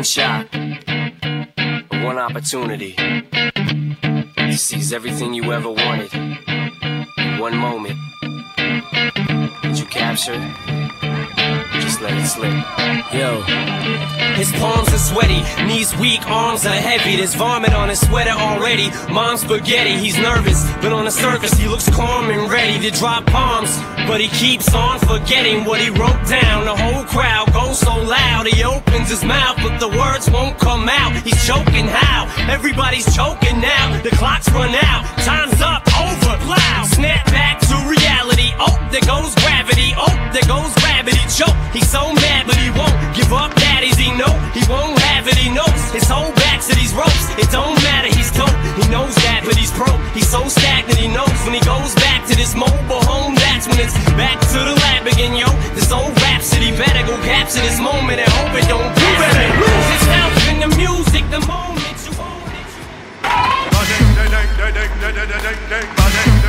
shot, one opportunity to seize everything you ever wanted in one moment. Did you capture it? Just let it slip. Yo. His palms are sweaty, knees weak, arms are heavy. There's vomit on his sweater already. Mom's spaghetti, he's nervous, but on the surface he looks calm and ready to drop bombs. But he keeps on forgetting what he wrote down. The whole crowd goes so loud, he opens his mouth, but the words won't come out. He's choking how? Everybody's choking now. The clock's run out, time's up, over, loud. Snap back to reality, oh, there goes gravity. Oh, there goes gravity, choke. He's so mad, but he won't give up, that is he know. He won't have it, he knows. His whole back to these ropes, it don't matter, he's dope. He knows that, but he's broke. He's so stagnant, he knows when he goes back to this mobile home, that's when it's back to the lab again, yo. This old rhapsody better go capture this moment and hope it don't pass. You better lose yourself in the music the moment you own it.